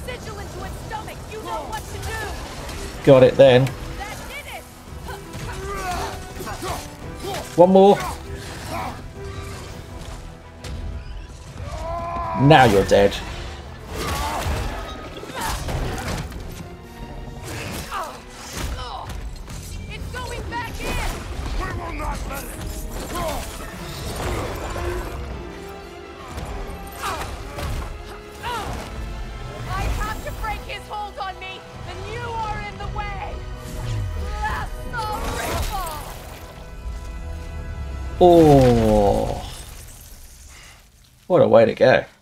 sigil into its stomach. You know what to do. Got it then. That did it. One more. Now you're dead. It's going back in. We will not let it. I have to break his hold on me. Then you are in the way. Lasso ripple. Oh. What a way to go.